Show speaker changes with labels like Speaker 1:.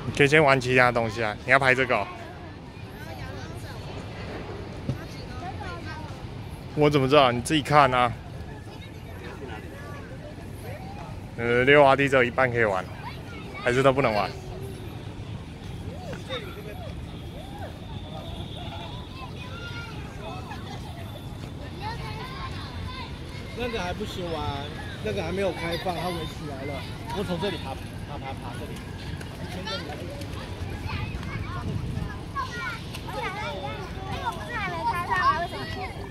Speaker 1: 你可以先玩其他东西啊。你要拍这个、哦？我怎么知道？你自己看啊。溜滑梯只有一半可以玩，还是都不能玩？
Speaker 2: 那个还不行玩，那个还没有开放，它围起来了。我从这里爬这里。先跟你来。
Speaker 3: 而且我不是还没开放吗？为什么？